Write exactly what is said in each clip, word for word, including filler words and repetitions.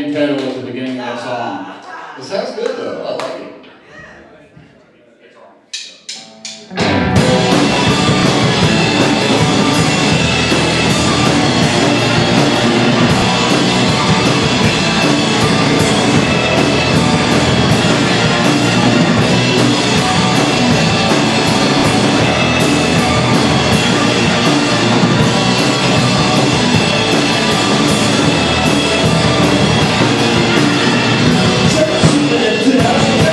Bobby pedal at the beginning of that song. It sounds good though. I like it. Just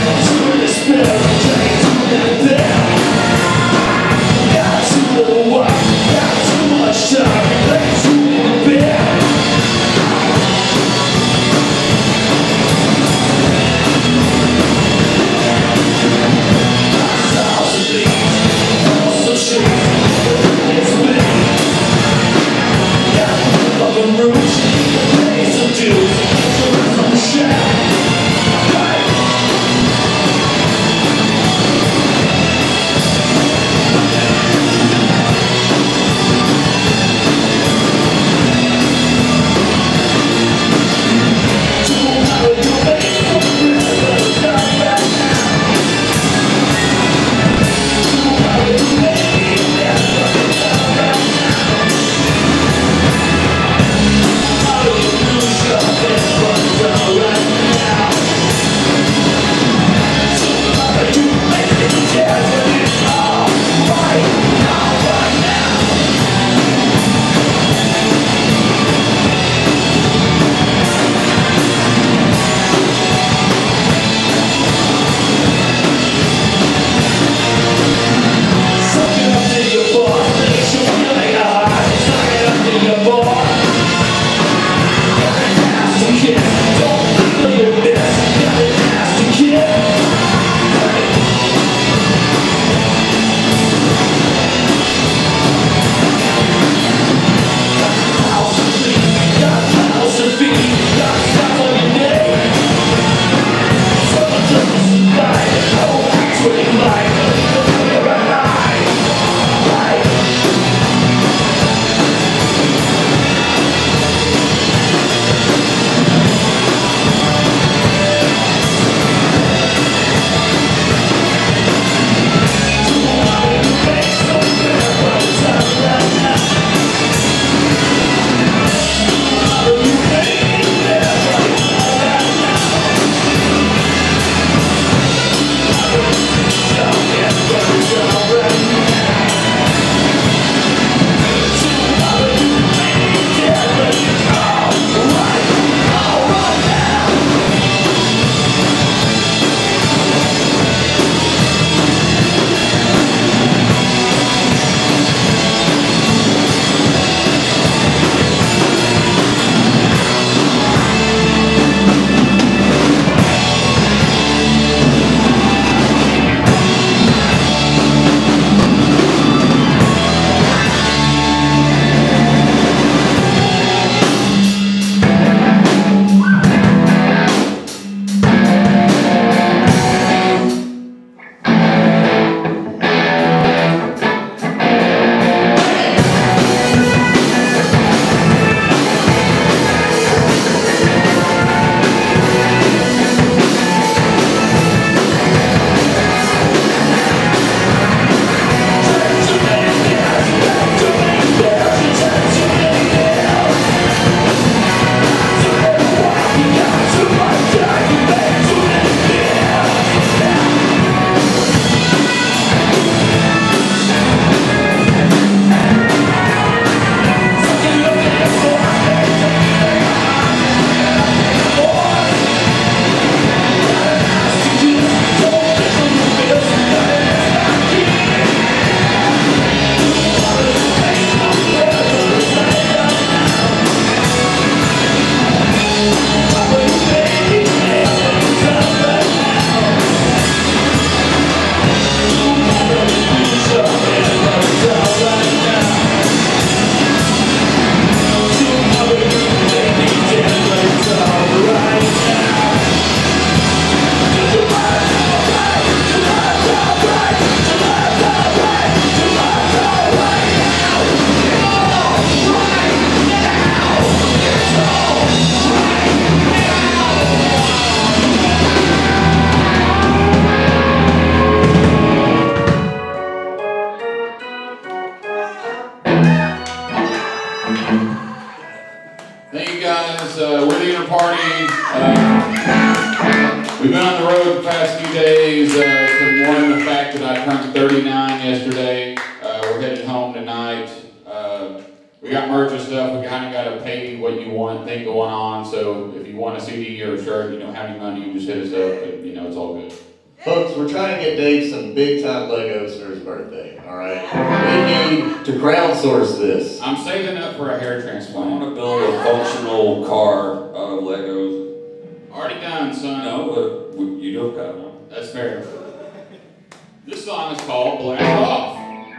party. Uh, we've been on the road the past few days uh, to mourn the fact that I turned thirty-nine yesterday. Uh, we're heading home tonight. Uh, we got merch and stuff. We kind of got a pay what you want thing going on. So if you want a C D or a shirt, you don't have any money, you just hit us up. And, you know, it's all good. Folks, we're trying to get Dave some big-time Legos for his birthday, all right? We need to crowdsource this. I'm saving up for a hair I transplant. want to build a functional car out of Legos. Already done, son. No, but you do have got one. That's fair. This song is called Blast Off.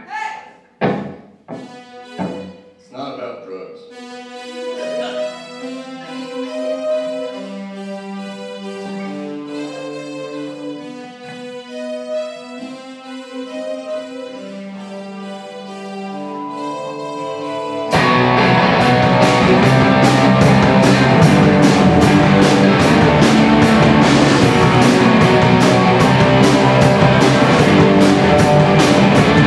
It's not about drugs. We'll be right back.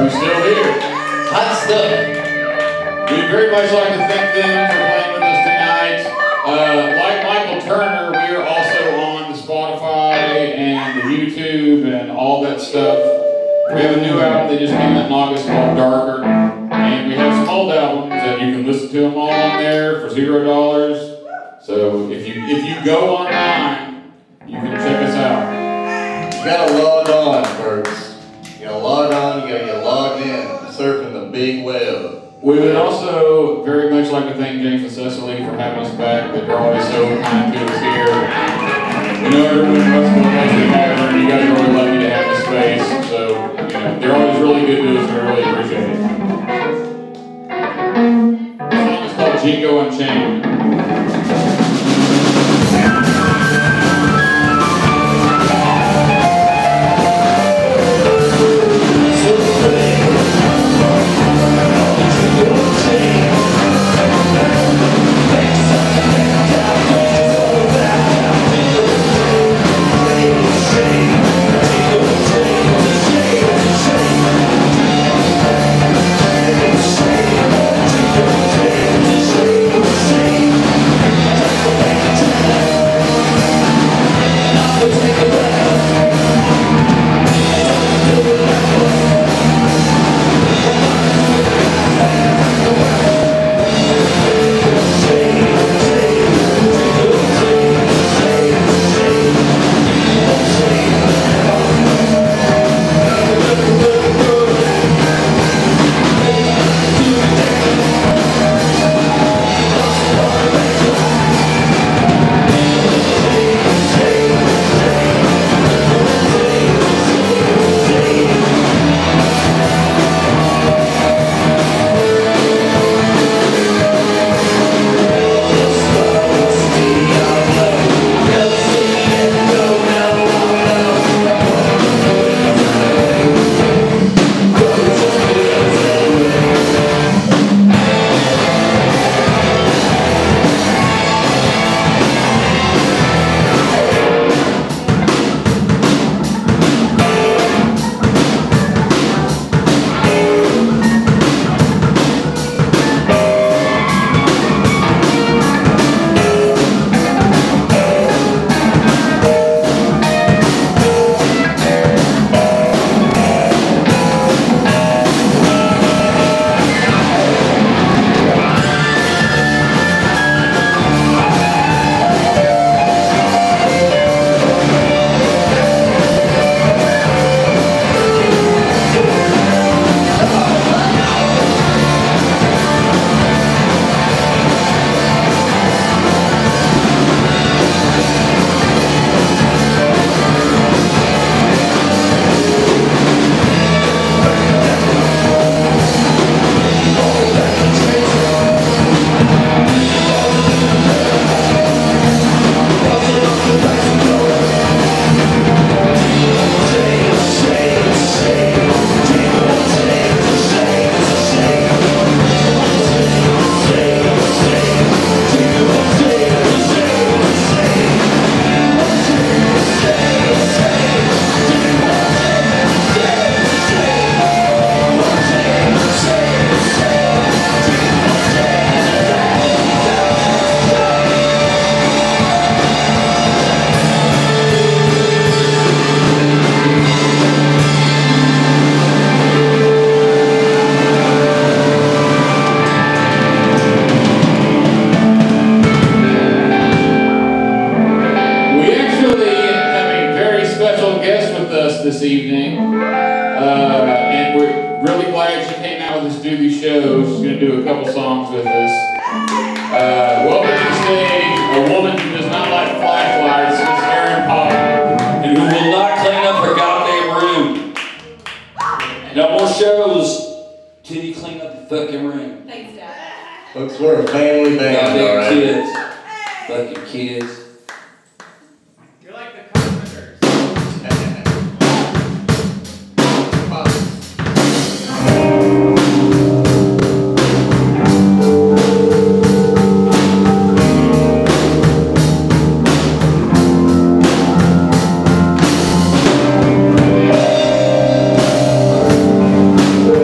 who's still here. Hot stuff. We'd very much like to thank them for playing with us tonight. Uh, like Michael Turner, we are also on the Spotify and the YouTube and all that stuff. We have a new album that just came out in August called Darker. And we have some old albums and you can listen to them all on there for zero dollars. So if you if you go online, you can check us out. You gotta log on, folks. You gotta log on, you gotta get logged in, surfing the big web. We would also very much like to thank James and Cecily for having us back. They're always so kind to us here. We know everyone wants to go together, and you guys are really lucky to have the space. So, you know, they're always really good to us, and we really appreciate it. The song is called Jingo Unchained. This evening, uh, and we're really glad she came out with us to do these shows. She's going to do a couple songs with us. Uh, welcome to the stage, a woman who does not like flashlights, Miss Erin Pop, And who will not clean up her goddamn room. No more shows till you clean up the fucking room. Thanks, Dad. Folks, we're a family band, Goddamn all right? kids. Fucking kids. You're like the carpenters. Thank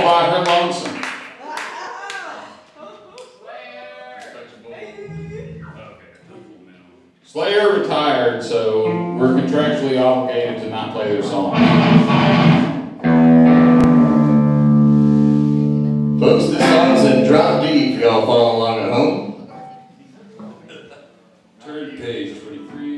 by her lonesome. Slayer retired, so we're contractually obligated to not play their song. Folks, this song's in drop D if y'all follow along at home. Turn to page twenty-three.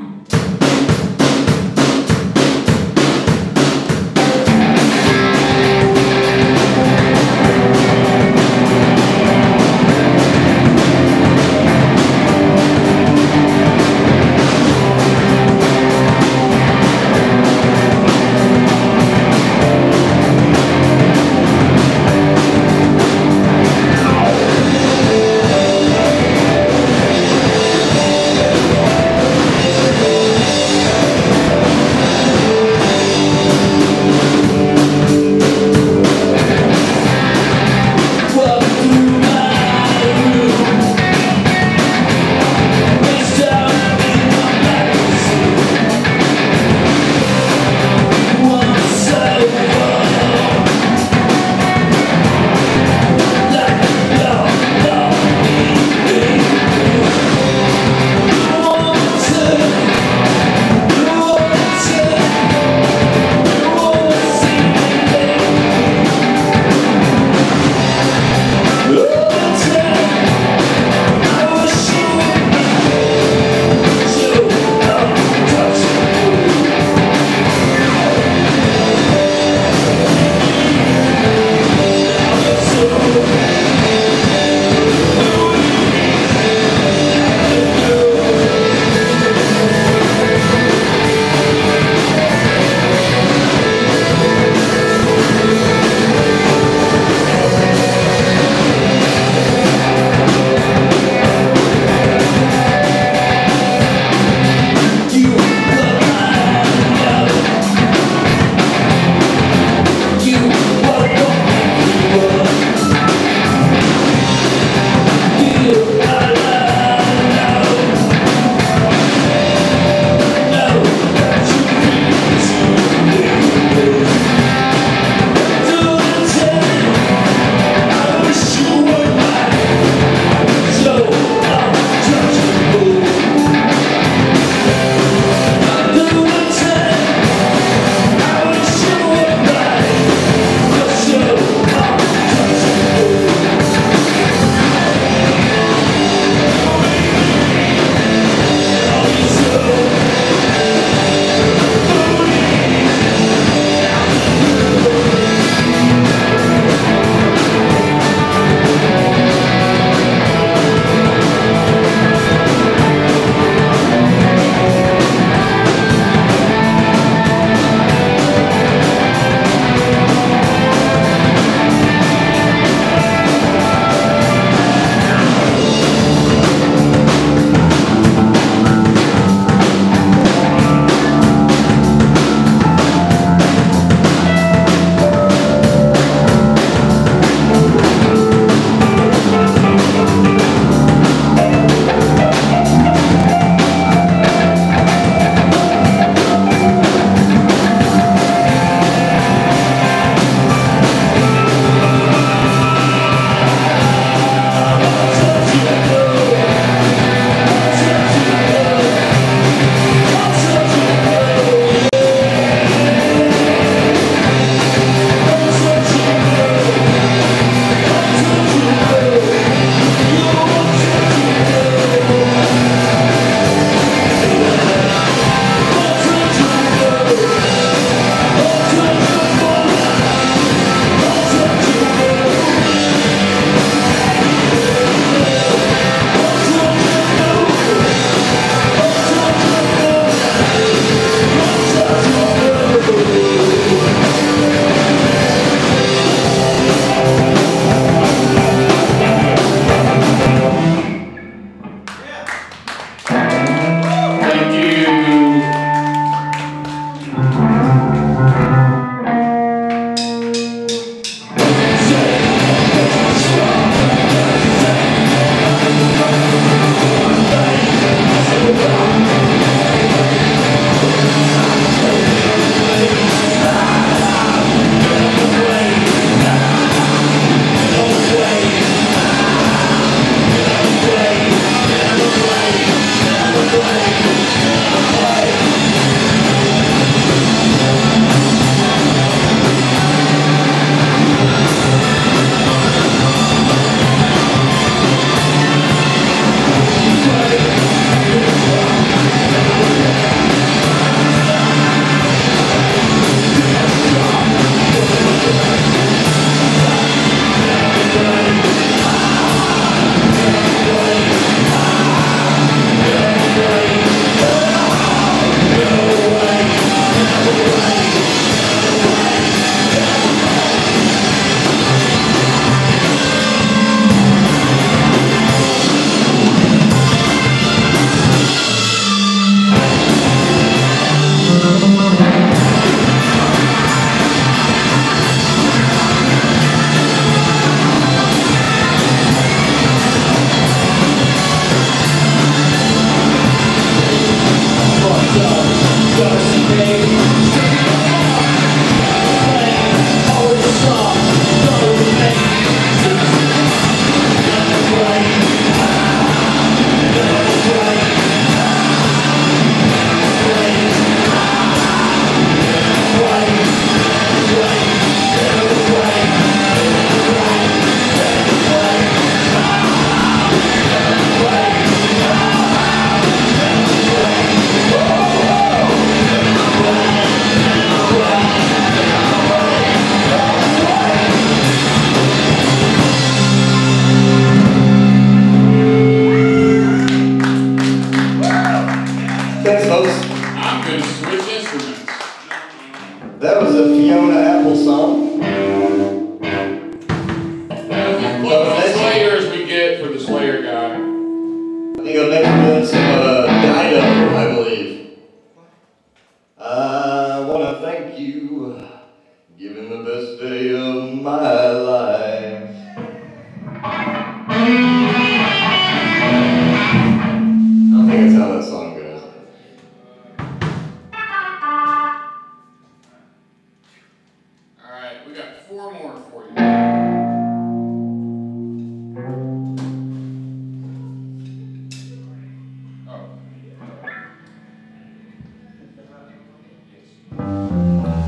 Thank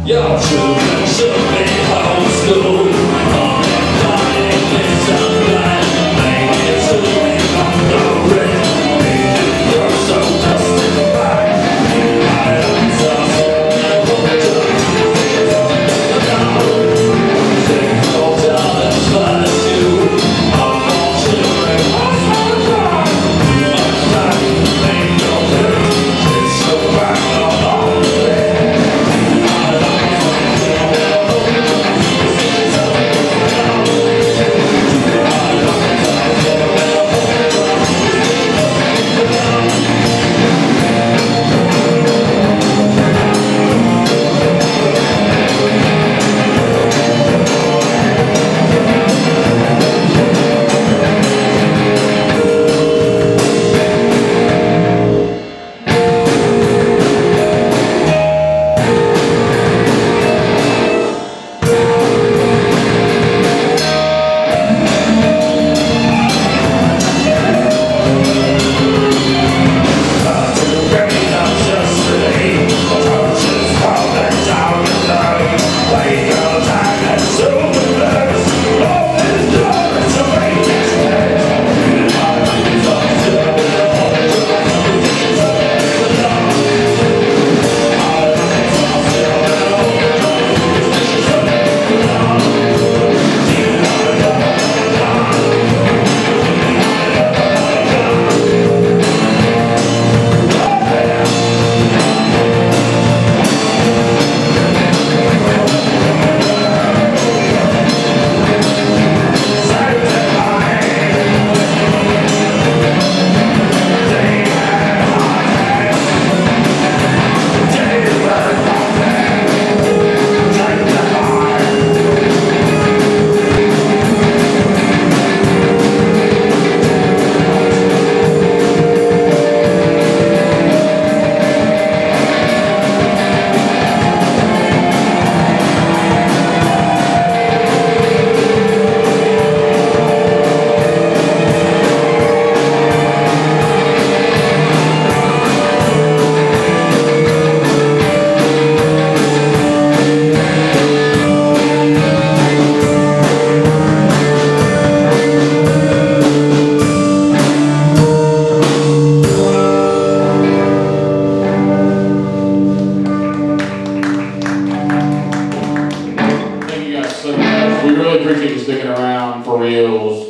Your children should be homeschooled. All the dying kids are blind. Make it to me on the ring. You're so justified. I am so Six old dollars flies you. All all children, what's my God? Much time, ain't no thing. It's so back on all the way. We really appreciate you sticking around for reals.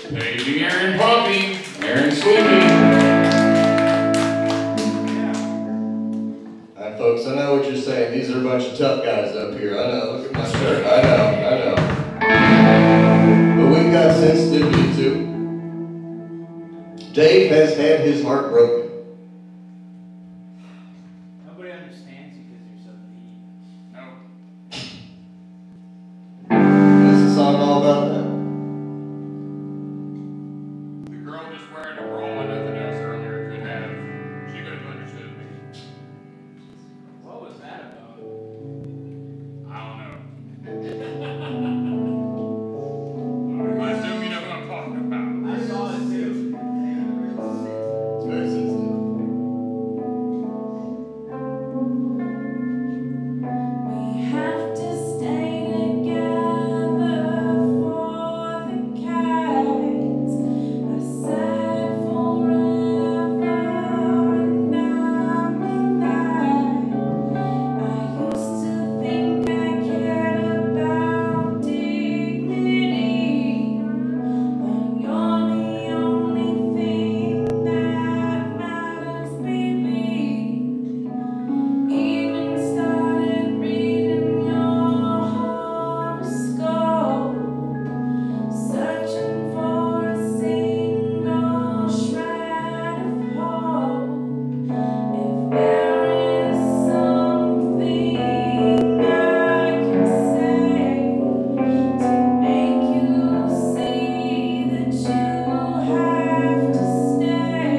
Paging Aaron Poppy. Aaron Sleepy. Alright, folks, I know what you're saying. These are a bunch of tough guys up here. I know. Look at my shirt. I know. I know. But we've got sensitivity too. Dave has had his heart broken. Nobody understands you because you're so deep. No. Is the song all about that? The girl just wearing a bra and nothing else earlier could have. She could have understood me. What was that about? I don't know. I assume you know what I'm talking about. I saw it too. It's very sensitive. We have to stay together for the kites. I said forever and I'm alive. I used to think I cared about dignity, but you're the only thing that matters, baby. Even started reading your horoscope, searching for a single shred of hope. If there is something I can say to make you see that you have to stay.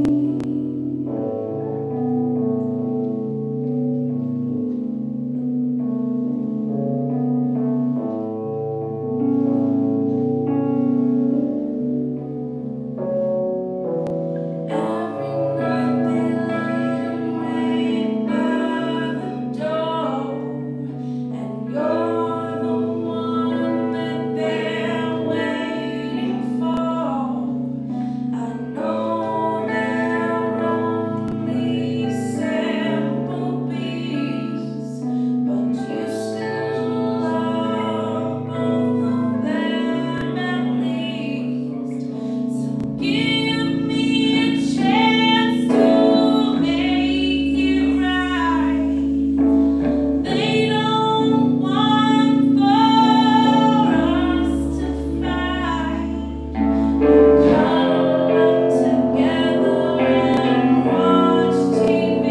Every night they lay in wait by the door, and you're the one that they're waiting for. I know they're only sample pieces, but you still love both of them at least. So give me a chance to make it right. They don't want for us to fight. Cuddle up together and watch T V.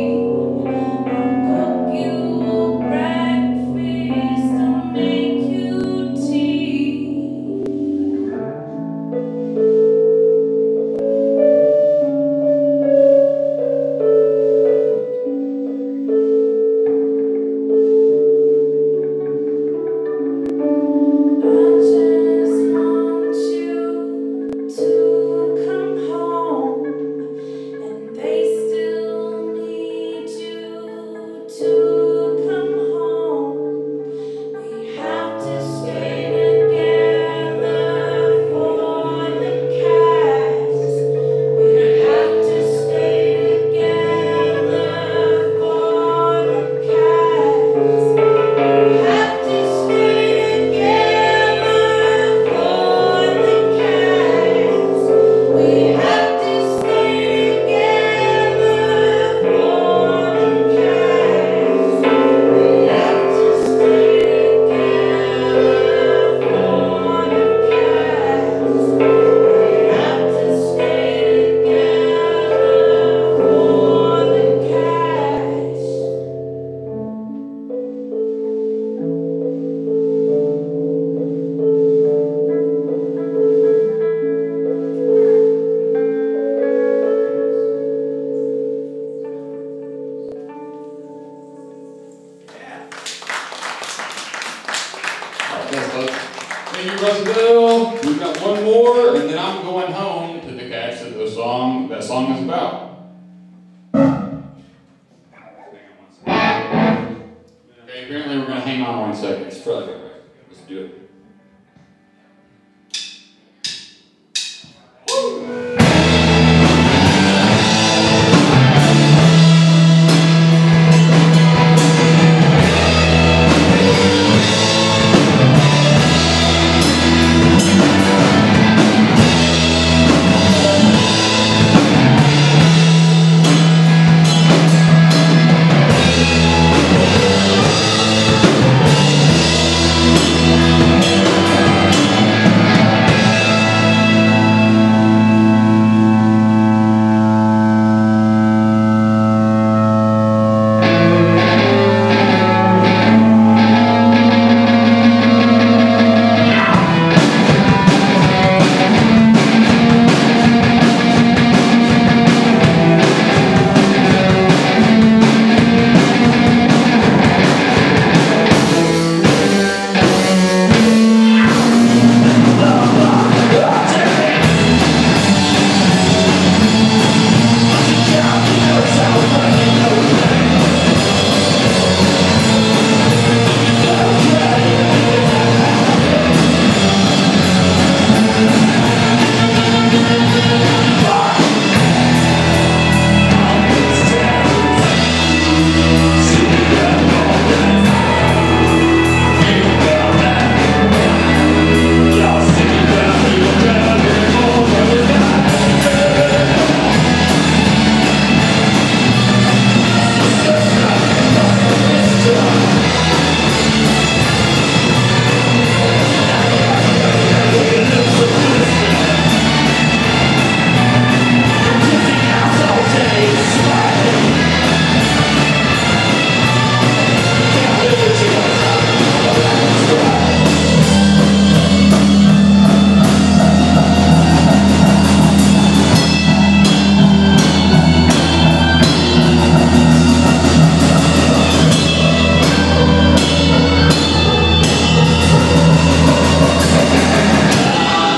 I'll cook you breakfast and make you tea. I just want you to come home, and they still need you to come home. We have to stay together for the cats. We have to stay together for the cats. We have to stay together for the cats. We have to stay together for the cats. We have to stay together for the cats. We have to stay together for the cats. Thanks, folks. Thank you, Russellville. We've got one more, and then I'm going home to the cats that the song that song is about. Hang on one second. Okay, apparently we're gonna hang on one second. It's probably right. Let's do it. Thank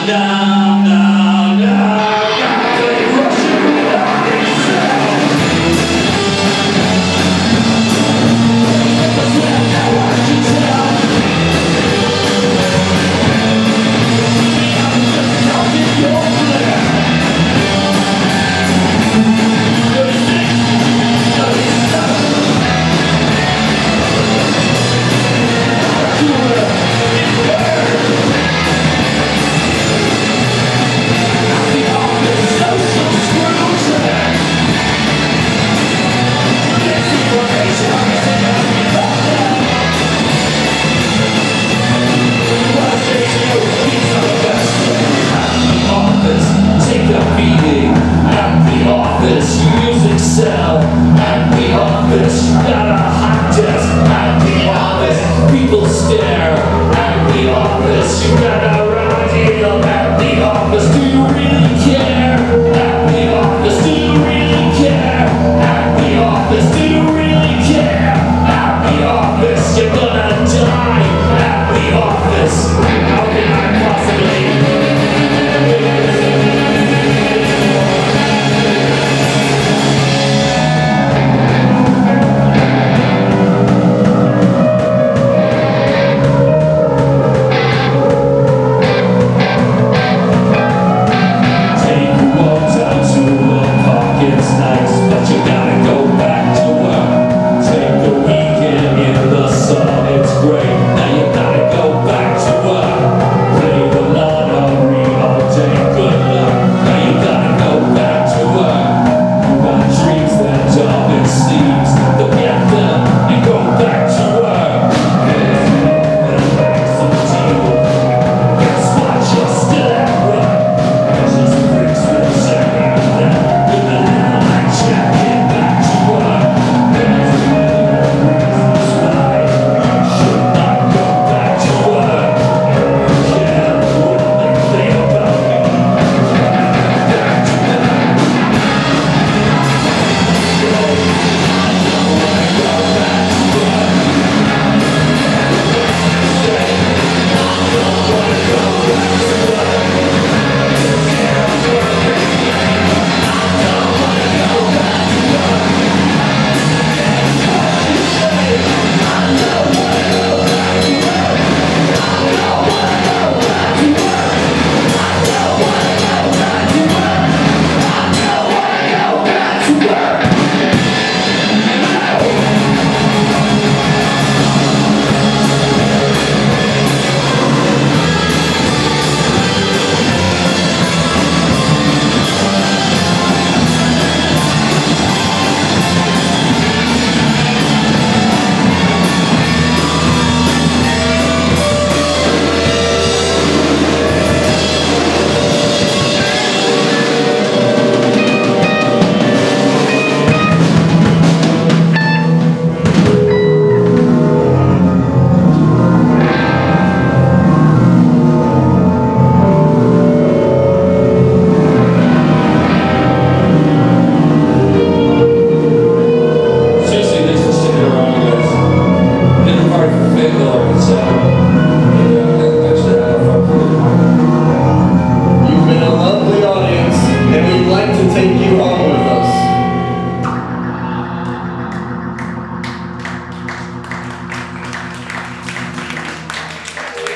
now, now, now, now, they rush you out yourself. Cause we have no one to tell. We have just not in your flare. thirty-six, thirty-seven. Take a beating at the office. Use Excel at the office. Got a hot desk at the office. People stare at the office. You got a radio at the office. Do you really care? At the office. Do you really care? At the office. Do you really care? At the office. You're gonna die at the office. How can I possibly?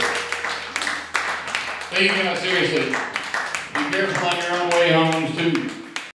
Steve, uh, seriously, be careful on your own way home too.